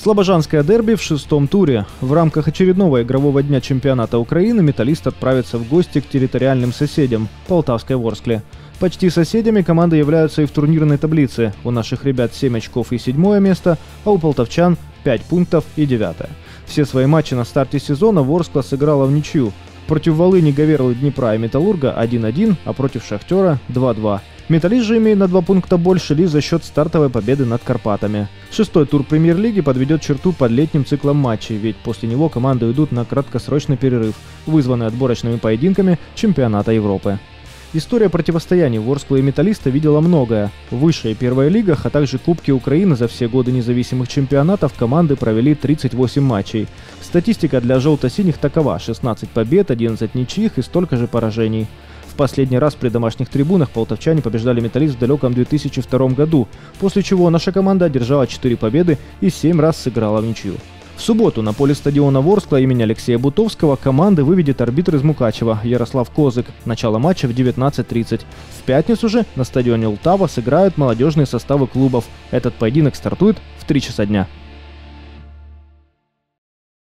Слобожанское дерби в 6-м туре. В рамках очередного игрового дня чемпионата Украины «Металлист» отправится в гости к территориальным соседям – Полтавской Ворскле. Почти соседями команды являются и в турнирной таблице. У наших ребят 7 очков и 7-е место, а у полтавчан 5 пунктов и 9-е. Все свои матчи на старте сезона Ворскла сыграла в ничью. Против Волыни, Говерлы, Днепра и Металлурга 1-1, а против Шахтера 2-2. «Металлист» же имеет на 2 пункта больше лишь за счет стартовой победы над Карпатами. 6-й тур премьер-лиги подведет черту под летним циклом матчей, ведь после него команды уйдут на краткосрочный перерыв, вызванный отборочными поединками чемпионата Европы. История противостояний Ворсклы и «Металлиста» видела многое. В высшей и первой лигах, а также Кубки Украины за все годы независимых чемпионатов команды провели 38 матчей. Статистика для желто-синих такова: 16 побед, 11 ничьих и столько же поражений. В последний раз при домашних трибунах полтавчане побеждали «Металлист» в далеком 2002 году, после чего наша команда одержала 4 победы и 7 раз сыграла в ничью. В субботу на поле стадиона Ворскла имени Алексея Бутовского команды выведет арбитр из Мукачева Ярослав Козык. Начало матча в 19:30. В пятницу же на стадионе Ултава сыграют молодежные составы клубов. Этот поединок стартует в 3 часа дня.